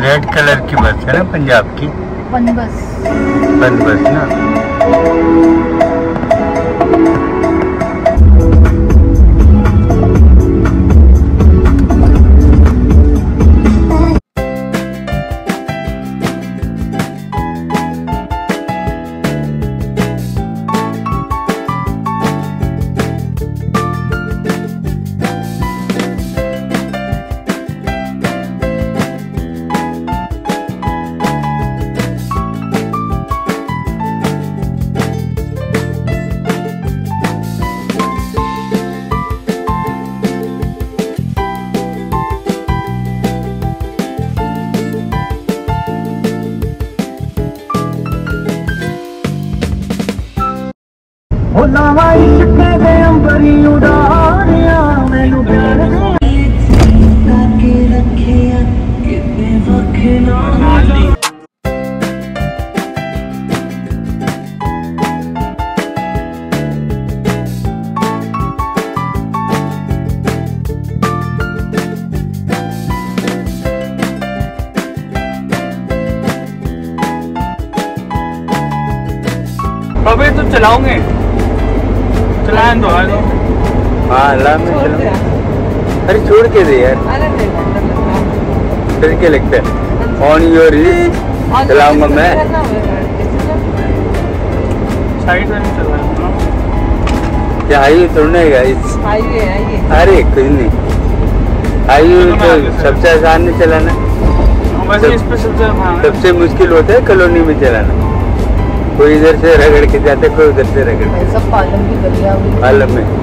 Red colour की बस है ना पंजाब की, वन बस। वन बस ना। अबे तो चलाओगे, चलाएं तो हाँ अल्लाह में चलो। अरे छोड़ के दे यार, फिर क्या लगता है। ऑन योर चलाऊंगा मैं, साइड में चल रहा है क्या हाईवे थोड़ा है गाइस। हाईवे है। अरे कुछ नहीं, हाईवे तो सबसे आसान नहीं चलाना, वैसे इस पे सबसे मुश्किल होता है कॉलोनी में चलाना। कोई इधर से रगड़ के जाते, कोई उधर से रगड़ के। सब पालम की गलियां हुई पालम में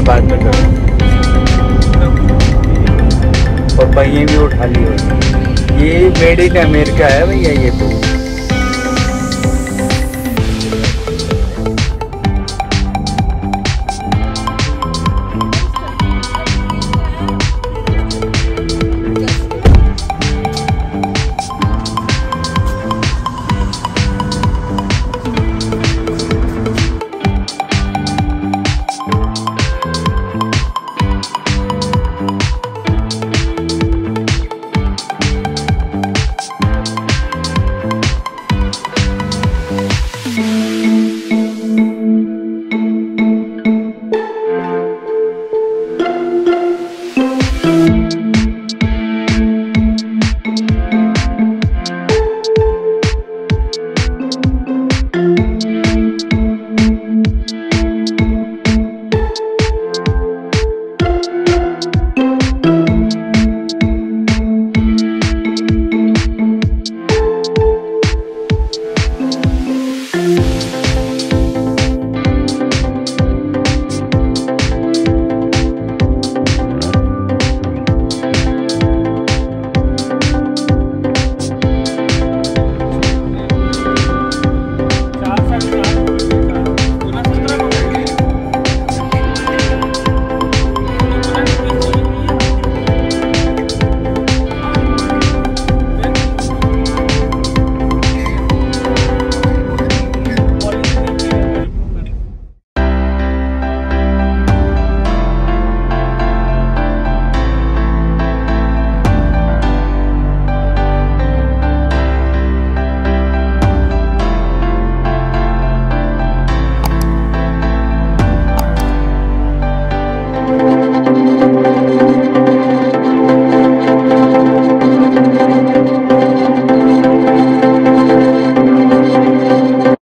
बाद में करो। और पहिए भी उठा लिए। ये मेड इन अमेरिका है भैया ये तो।